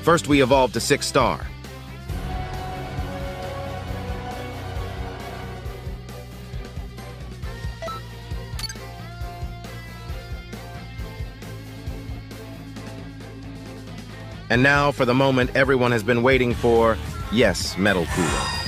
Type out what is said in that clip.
First, we evolve to 6-star. And now for the moment everyone has been waiting for. Yes, Metal Cooler.